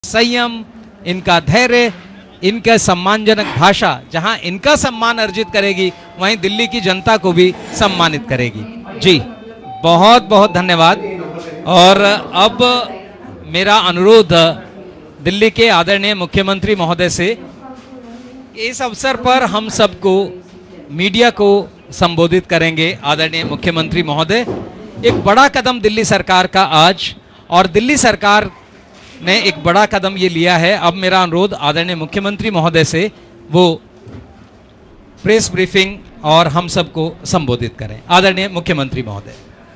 संयम, इनका धैर्य, इनका सम्मानजनक भाषा जहां इनका सम्मान अर्जित करेगी वहीं दिल्ली की जनता को भी सम्मानित करेगी। जी बहुत बहुत धन्यवाद। और अब मेरा अनुरोध दिल्ली के आदरणीय मुख्यमंत्री महोदय से, इस अवसर पर हम सबको मीडिया को संबोधित करेंगे। आदरणीय मुख्यमंत्री महोदय, एक बड़ा कदम दिल्ली सरकार का आज, और दिल्ली सरकार ने एक बड़ा कदम ये लिया है। अब मेरा अनुरोध आदरणीय मुख्यमंत्री महोदय से वो प्रेस ब्रीफिंग और हम सबको संबोधित करें। आदरणीय मुख्यमंत्री महोदय।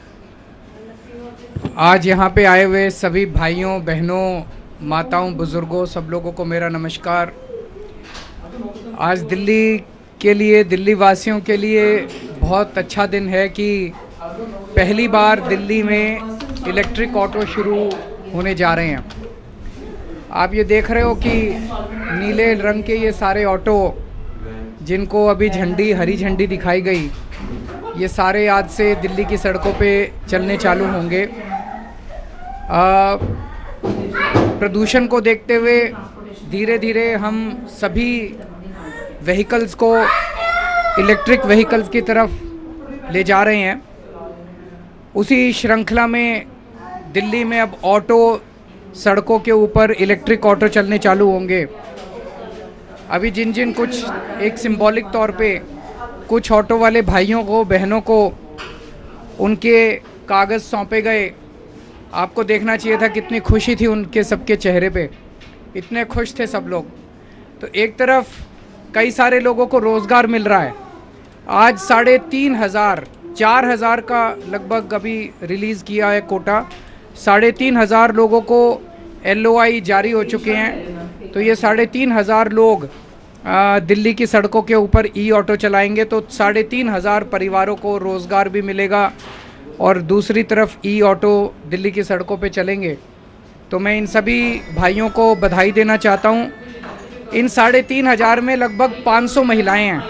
आज यहाँ पे आए हुए सभी भाइयों बहनों, माताओं, बुजुर्गों, सब लोगों को मेरा नमस्कार। आज दिल्ली के लिए, दिल्ली वासियों के लिए बहुत अच्छा दिन है कि पहली बार दिल्ली में इलेक्ट्रिक ऑटो शुरू होने जा रहे हैं। आप ये देख रहे हो कि नीले रंग के ये सारे ऑटो, जिनको अभी झंडी, हरी झंडी दिखाई गई, ये सारे आज से दिल्ली की सड़कों पे चलने चालू होंगे। प्रदूषण को देखते हुए धीरे धीरे हम सभी व्हीकल्स को इलेक्ट्रिक व्हीकल्स की तरफ ले जा रहे हैं। उसी श्रृंखला में दिल्ली में अब ऑटो, सड़कों के ऊपर इलेक्ट्रिक ऑटो चलने चालू होंगे। अभी जिन जिन कुछ एक सिंबॉलिक तौर पे कुछ ऑटो वाले भाइयों को, बहनों को उनके कागज़ सौंपे गए, आपको देखना चाहिए था कितनी खुशी थी उनके सबके चेहरे पे, इतने खुश थे सब लोग। तो एक तरफ कई सारे लोगों को रोज़गार मिल रहा है। आज 3,500, 4,000 का लगभग अभी रिलीज़ किया है कोटा, 3,500 लोगों को LOI जारी हो चुके हैं। तो ये 3,500 लोग दिल्ली की सड़कों के ऊपर ऑटो चलाएंगे, तो 3,500 परिवारों को रोज़गार भी मिलेगा और दूसरी तरफ ऑटो दिल्ली की सड़कों पे चलेंगे। तो मैं इन सभी भाइयों को बधाई देना चाहता हूँ। इन 3,500 में लगभग 500 महिलाएं हैं।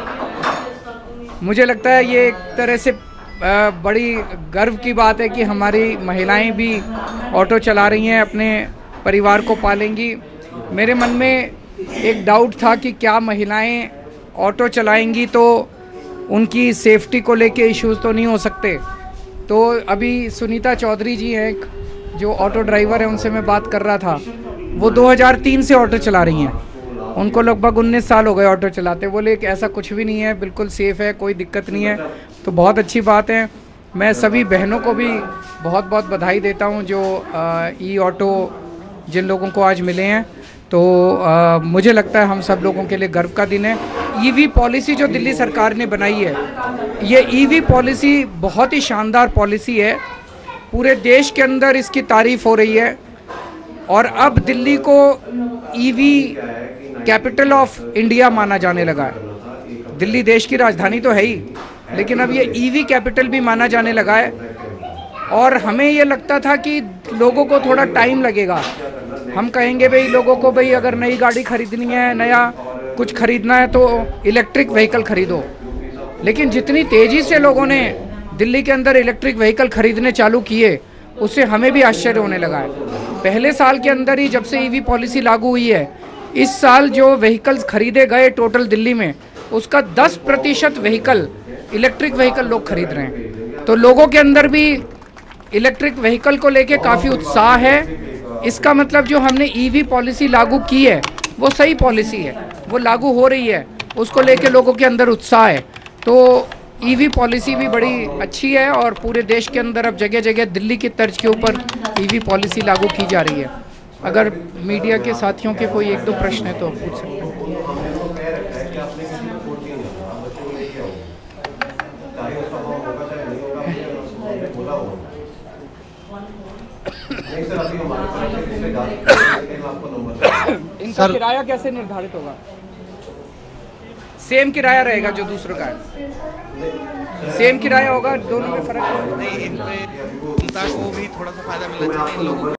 मुझे लगता है ये एक तरह से बड़ी गर्व की बात है कि हमारी महिलाएं भी ऑटो चला रही हैं, अपने परिवार को पालेंगी। मेरे मन में एक डाउट था कि क्या महिलाएं ऑटो चलाएंगी तो उनकी सेफ्टी को लेके इश्यूज़ तो नहीं हो सकते। तो अभी सुनीता चौधरी जी हैं जो ऑटो ड्राइवर है, उनसे मैं बात कर रहा था। वो 2003 से ऑटो चला रही हैं, उनको लगभग 19 साल हो गए ऑटो चलाते। बोले कि ऐसा कुछ भी नहीं है, बिल्कुल सेफ़ है, कोई दिक्कत नहीं है। तो बहुत अच्छी बात है। मैं सभी बहनों को भी बहुत बहुत बधाई देता हूं जो ऑटो जिन लोगों को आज मिले हैं। तो मुझे लगता है हम सब लोगों के लिए गर्व का दिन है। EV पॉलिसी जो दिल्ली सरकार ने बनाई है, ये EV पॉलिसी बहुत ही शानदार पॉलिसी है। पूरे देश के अंदर इसकी तारीफ़ हो रही है और अब दिल्ली को EV कैपिटल ऑफ इंडिया माना जाने लगा है। दिल्ली देश की राजधानी तो है ही, लेकिन अब ये EV कैपिटल भी माना जाने लगा है। और हमें ये लगता था कि लोगों को थोड़ा टाइम लगेगा। हम कहेंगे भाई लोगों को, भाई अगर नई गाड़ी खरीदनी है, नया कुछ खरीदना है तो इलेक्ट्रिक व्हीकल खरीदो। लेकिन जितनी तेज़ी से लोगों ने दिल्ली के अंदर इलेक्ट्रिक व्हीकल खरीदने चालू किए, उससे हमें भी आश्चर्य होने लगा है। पहले साल के अंदर ही जब से EV पॉलिसी लागू हुई है, इस साल जो व्हीकल्स खरीदे गए टोटल दिल्ली में, उसका 10% व्हीकल इलेक्ट्रिक व्हीकल लोग खरीद रहे हैं। तो लोगों के अंदर भी इलेक्ट्रिक व्हीकल को लेके काफ़ी उत्साह है। इसका मतलब जो हमने EV पॉलिसी लागू की है वो सही पॉलिसी है, वो लागू हो रही है, उसको लेके लोगों के अंदर उत्साह है। तो EV पॉलिसी भी बड़ी अच्छी है और पूरे देश के अंदर अब जगह जगह दिल्ली की तर्ज के ऊपर EV पॉलिसी लागू की जा रही है। अगर मीडिया के साथियों के कोई एक दो प्रश्न है तो पूछ सकते हैं। इनका किराया कैसे निर्धारित होगा? सेम किराया रहेगा जो दूसरों का है, सेम किराया होगा, दोनों में फर्क नहीं। जनता को भी थोड़ा सा फायदा मिलना चाहिए इन लोगों को।